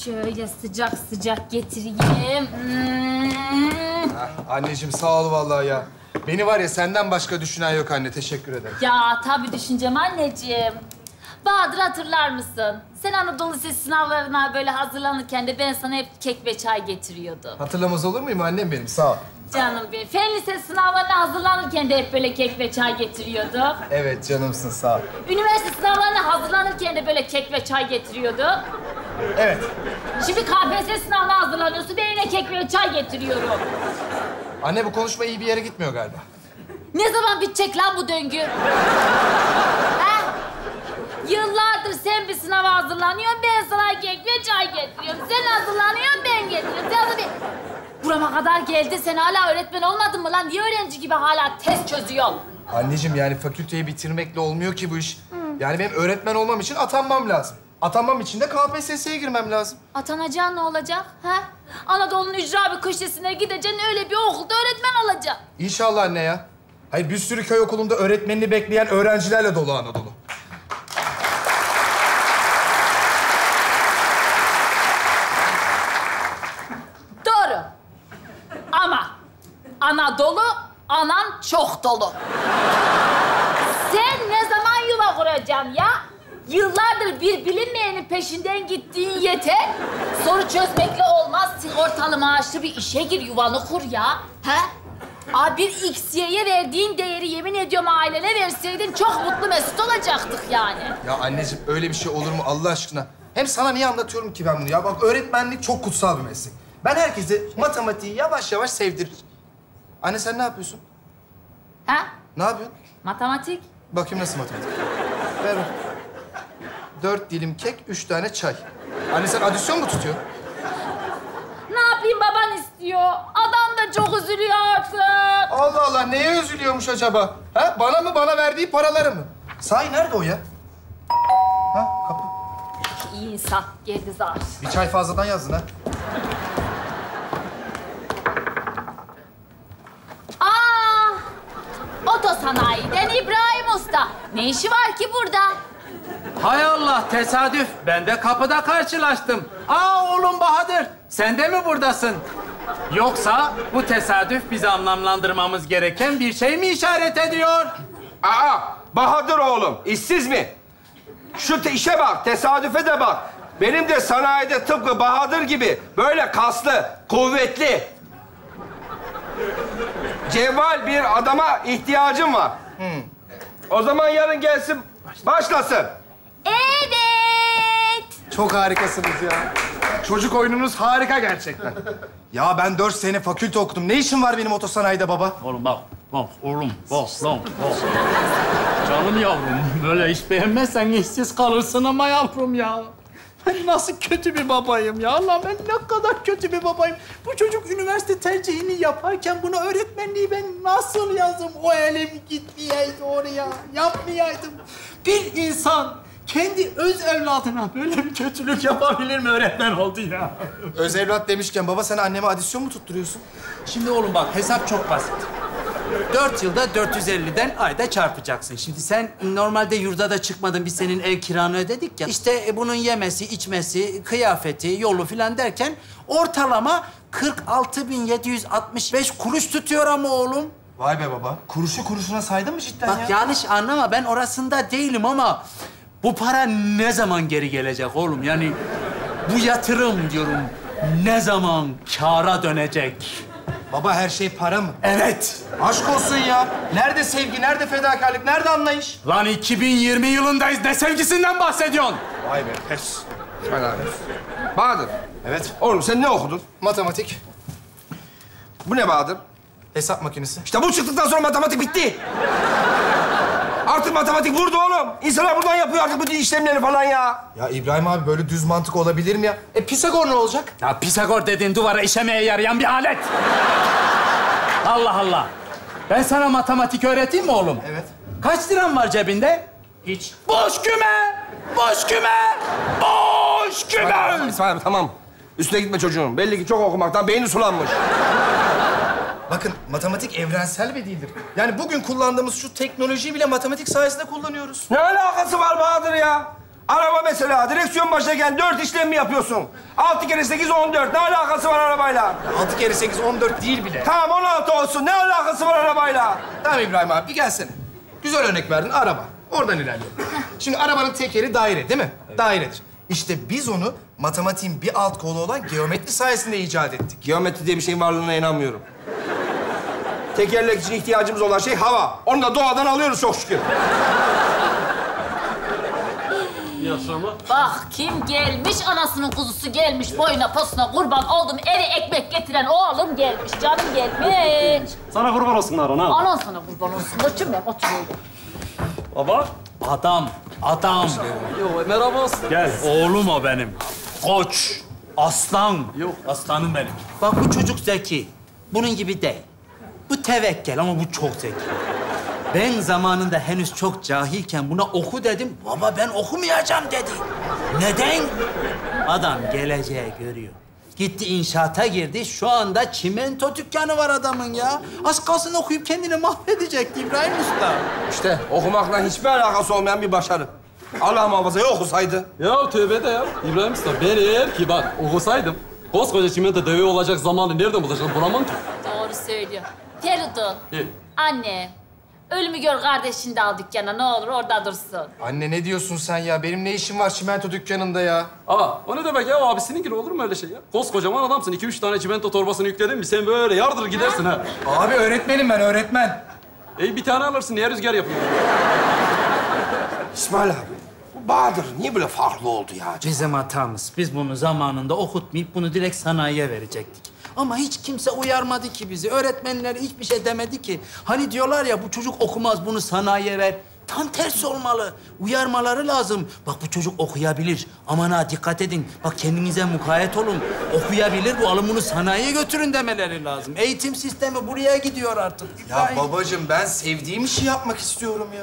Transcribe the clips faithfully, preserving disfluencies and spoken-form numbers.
Şöyle sıcak sıcak getireyim. Hmm. Ah, anneciğim sağ ol vallahi ya. Beni var ya senden başka düşünen yok anne. Teşekkür ederim. Ya tabii düşüneceğim anneciğim. Bahadır hatırlar mısın? Sen Anadolu Lisesi sınavlarına böyle hazırlanırken de ben sana hep kek ve çay getiriyordum. Hatırlamaz olur muyum annem benim? Sağ ol. Canım benim. Fen Lisesi sınavlarına hazırlanırken de hep böyle kek ve çay getiriyordum. Evet canımsın sağ ol. Üniversite sınavlarına hazırlanırken de böyle kek ve çay getiriyordum. Evet. Şimdi K P S S sınavına hazırlanıyorsun ve yine kek ve çay getiriyorum. Anne bu konuşma iyi bir yere gitmiyor galiba. Ne zaman bitecek lan bu döngü? Ha? Yıllardır sen bir sınava hazırlanıyorsun, ben sana kek ve çay getiriyorum. Sen hazırlanıyorsun, ben getiriyorum. Sen bir... Burama kadar geldi, sen hala öğretmen olmadın mı lan? Niye öğrenci gibi hala test çözüyorsun? Anneciğim yani fakülteyi bitirmekle olmuyor ki bu iş. Yani benim öğretmen olmam için atanmam lazım. Atanmam için de K P S S'ye girmem lazım. Atanacağın ne olacak? Ha? Anadolu'nun ücra bir köşesine gideceksin, öyle bir okulda öğretmen olacaksın. İnşallah anne ya. Hayır bir sürü köy okulunda öğretmenini bekleyen öğrencilerle dolu Anadolu. Doğru. Ama Anadolu, anan çok dolu. Sen ne zaman yuva kuracaksın ya? Yıllardır bir bilinmeyenin peşinden gittiğin yeter. Soru çözmekle olmaz. Sigortalı maaşlı bir işe gir, yuvanı kur ya. He? Abi bir X Y'ye verdiğin değeri yemin ediyorum ailene verseydin çok mutlu mesut olacaktık yani. Ya anneciğim öyle bir şey olur mu Allah aşkına? Hem sana niye anlatıyorum ki ben bunu ya? Bak öğretmenlik çok kutsal bir meslek. Ben herkese matematiği yavaş yavaş sevdirir. Anne sen ne yapıyorsun? Ha? Ne yapıyorsun? Matematik. Bakayım nasıl matematik? Ver bak. Dört dilim kek, üç tane çay. Anne sen adisyon mu tutuyorsun? Ne yapayım, baban istiyor. Adam da çok üzülüyor artık. Allah Allah neye üzülüyormuş acaba? Ha? Bana mı, bana verdiği paraları mı? Sahi nerede o ya? Ha kapı. İyi insan, geldi zar. Bir çay fazladan yazdın ha. Aa! Otosanayiden İbrahim Usta. Ne işi var ki burada? Hay Allah, tesadüf. Ben de kapıda karşılaştım. Aa oğlum Bahadır, sen de mi buradasın? Yoksa bu tesadüf bizi anlamlandırmamız gereken bir şey mi işaret ediyor? Aa, Bahadır oğlum, işsiz mi? Şu te- işe bak, tesadüfe de bak. Benim de sanayide tıpkı Bahadır gibi böyle kaslı, kuvvetli, cevval bir adama ihtiyacım var. Hmm. O zaman yarın gelsin, başlasın. Evet. Çok harikasınız ya. Çocuk oyununuz harika gerçekten. Ya ben dört sene fakülte okudum. Ne işim var benim otosanayide baba? Oğlum bak, bak oğlum, bak lan, bak. Canım yavrum, böyle iş beğenmezsen işsiz kalırsın ama yavrum ya. Ben nasıl kötü bir babayım ya. Allah ben ne kadar kötü bir babayım. Bu çocuk üniversite tercihini yaparken bunu öğretmenliği ben nasıl yazdım? O elim gitmeyeydi oraya, yapmayaydım. Bir insan kendi öz evladına böyle bir kötülük yapabilir mi? Öğretmen oldu ya. Öz evlat demişken baba sen anneme adisyon mu tutturuyorsun? Şimdi oğlum bak hesap çok basit. Dört yılda dört yüz elliden ayda çarpacaksın. Şimdi sen normalde yurda da çıkmadın. Biz senin ev kiranı ödedik ya. İşte e, bunun yemesi, içmesi, kıyafeti, yolu filan derken ortalama kırk altı bin yedi yüz altmış beş kuruş tutuyor ama oğlum. Vay be baba. Kuruşu kuruşuna saydın mı cidden Bak ya? yanlış anlama, ben orasında değilim ama bu para ne zaman geri gelecek oğlum? Yani bu yatırım diyorum ne zaman kâra dönecek? Baba her şey para mı? Evet. Aşk olsun ya. Nerede sevgi, nerede fedakarlık, nerede anlayış? Lan iki bin yirmi yılındayız. Ne sevgisinden bahsediyorsun? Vay be pes. Helal. Bahadır, Evet. oğlum sen ne okudun? Matematik, Bu ne Bahadır? hesap makinesi. İşte bu çıktıktan sonra matematik bitti. Artık matematik burada oğlum. İnsanlar buradan yapıyor artık bütün işlemleri falan ya. Ya İbrahim abi böyle düz mantık olabilir mi ya? E Pisagor ne olacak? Ya Pisagor dediğin duvara işemeye yarayan bir alet. Allah Allah. Ben sana matematik öğreteyim mi oğlum? Evet. Kaç liran var cebinde? Hiç. Boş küme! Boş küme! Boş küme! Tamam, İsmail abi, tamam. Üstüne gitme çocuğun. Belli ki çok okumaktan beyni sulanmış. Bakın matematik evrensel bir dildir. Yani bugün kullandığımız şu teknolojiyi bile matematik sayesinde kullanıyoruz. Ne alakası var Bahadır ya? Araba mesela direksiyon başlarken dört işlem mi yapıyorsun? Altı kere sekiz, on dört. Ne alakası var arabayla? Altı kere sekiz, on dört değil bile. Tamam on altı olsun. Ne alakası var arabayla? Tamam İbrahim abi, bir gelsene. Güzel örnek verdin, araba. Oradan ilerleyelim. Şimdi arabanın tekeri daire değil mi? Dairedir. İşte biz onu matematiğin bir alt kolu olan geometri sayesinde icat ettik. Geometri diye bir şeyin varlığına inanmıyorum. Tekerlek için ihtiyacımız olan şey hava. Onu da doğadan alıyoruz çok şükür. Yaşama. Bak kim gelmiş, anasının kuzusu gelmiş, boyuna posuna kurban oldum, eve ekmek getiren oğlum gelmiş, canım gelmiş. Sana kurban olsunlar ana. Anan sana kurban olsun, koçum ben, otur oğlum. Baba. Adam. Adam. Yok merhaba. Gel. Oğlum o benim. Koç. Aslan. Yok aslanım benim. Bak bu çocuk zeki. Bunun gibi değil. Bu tevekkel ama bu çok zeki. Ben zamanında henüz çok cahilken buna oku dedim. Baba ben okumayacağım dedi. Neden? Adam geleceği görüyor. Gitti inşaata girdi. Şu anda çimento dükkanı var adamın ya. Az kalsın okuyup kendini mahvedecekti İbrahim Usta. İşte okumakla hiçbir alakası olmayan bir başarı. Allah muhafaza ya okusaydı. Ya tövbe de ya. İbrahim Usta ben eğer ki bak okusaydım koskoca çimento devi olacak zamanı nereden bulacağım bulamam ki. Doğru söylüyor. Feridun, İyi. anne, ölümü gör kardeşini de al dükkana, ne olur orada dursun. Anne ne diyorsun sen ya? Benim ne işim var çimento dükkanında ya? Aa o ne demek ya abisinin gibi olur mu öyle şey ya? Koskocaman adamsın iki üç tane çimento torbasını yükledin mi sen böyle yardır gidersin ha. Abi öğretmenim ben, öğretmen. E bir tane alırsın niye rüzgar yapıyor? İsmail abi, bu Bahadır niye böyle farklı oldu ya? Bizim hatamız. Biz bunu zamanında okutmayıp bunu direkt sanayiye verecektik. Ama hiç kimse uyarmadı ki bizi. Öğretmenler hiçbir şey demedi ki. Hani diyorlar ya bu çocuk okumaz bunu sanayiye ver. Tam tersi olmalı. Uyarmaları lazım. Bak bu çocuk okuyabilir. Aman ha dikkat edin. Bak kendinize mukayyet olun. Okuyabilir bu alın bunu sanayiye götürün demeleri lazım. Eğitim sistemi buraya gidiyor artık. Ya İbrahim. babacığım ben sevdiğim işi yapmak istiyorum ya.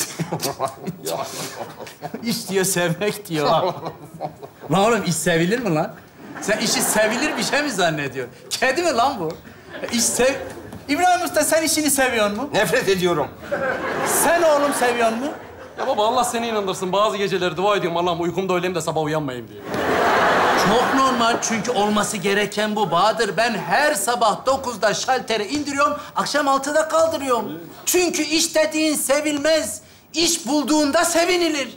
İş diyor, sevmek diyor. Lan oğlum iş sevilir mi lan? Sen işi sevilir bir şey mi zannediyorsun? Kedi mi lan bu? İş sev... İbrahim Usta sen işini seviyor mu? Nefret ediyorum. Sen oğlum seviyor mu? Ya baba Allah seni inandırsın bazı geceleri dua ediyorum Allah'ım uykumda öleyim de sabah uyanmayayım diye. Çok normal çünkü olması gereken bu Bahadır. Ben her sabah dokuzda şalteri indiriyorum, akşam altıda kaldırıyorum. Çünkü iş dediğin sevilmez. İş bulduğunda sevinilir.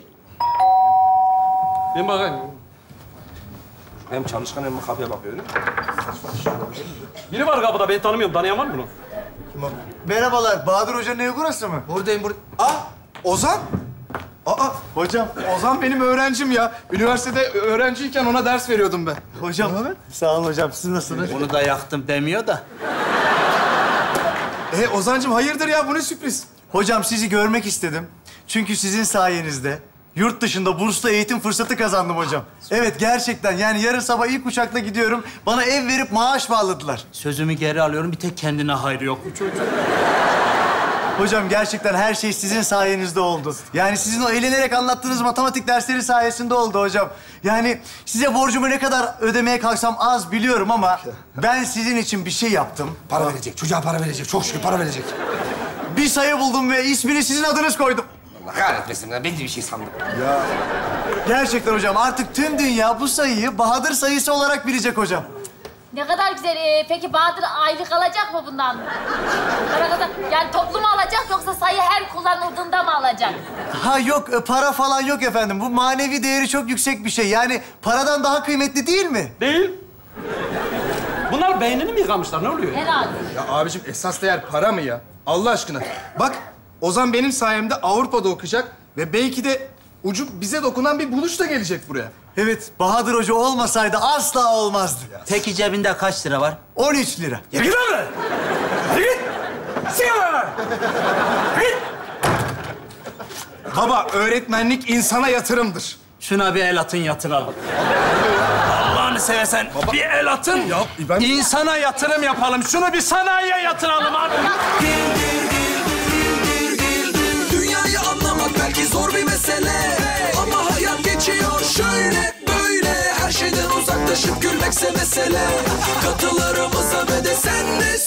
Ben bakayım. Hem çalışkan hem kapıya bakıyor. Biri var kapıda ben tanımıyorum tanıyan var mı bunu? Merhabalar, Bahadır Hoca'nın evi burası mı? Buradayım burada. Aa, Ozan. Aa, Hocam, Ozan benim öğrencim ya. Üniversitede öğrenciyken ona ders veriyordum ben. hocam. Sağ olun hocam, siz nasılsınız? Bunu da yaktım demiyor da. E Ozancığım hayırdır ya, bu ne sürpriz? Hocam sizi görmek istedim. Çünkü sizin sayenizde yurt dışında burslu eğitim fırsatı kazandım hocam. Evet, gerçekten. Yani yarın sabah ilk uçakla gidiyorum. Bana ev verip maaş bağladılar. Sözümü geri alıyorum. Bir tek kendine hayrı yok bu çocuk. Hocam gerçekten her şey sizin sayenizde oldu. Yani sizin o eğlenerek anlattığınız matematik dersleri sayesinde oldu hocam. Yani size borcumu ne kadar ödemeye kalksam az biliyorum ama ben sizin için bir şey yaptım. Para verecek, çocuğa para verecek. Çok şükür para verecek. Bir sayı buldum ve ismini sizin adınız koydum. Allah kahretmesin ben de bir şey sandım. Gerçekten hocam artık tüm dünya bu sayıyı Bahadır sayısı olarak bilecek hocam. Ne kadar güzel. Ee, peki Bahadır aylık alacak mı bundan? Para kadar. Yani toplu mu alacak yoksa sayı her kullanıldığında mı alacak? Ha yok, e, para falan yok efendim. Bu manevi değeri çok yüksek bir şey. Yani paradan daha kıymetli değil mi? Değil. Bunlar beynini mi yıkamışlar ne oluyor? Herhalde. Ya abicim esas değer para mı ya? Allah aşkına. Bak Ozan benim sayemde Avrupa'da okuyacak ve belki de ucu bize dokunan bir buluş da gelecek buraya. Evet, Bahadır Hoca olmasaydı asla olmazdı. Peki cebinde kaç lira var? on üç lira. Yürü git lan! Yürü git! Sigara! Git! Baba öğretmenlik insana yatırımdır. Şuna bir el atın yatıralım. Allah'ını seversen bir el atın. Ya ben... İnsana yatırım yapalım. Şunu bir sanayiye yatıralım abi. Dünyayı anlamak belki zor bir mesele, ama hayat geçiyor şöyle böyle. Her şeyden uzaklaşıp gülmekse mesele. Katılarımıza ve de sen de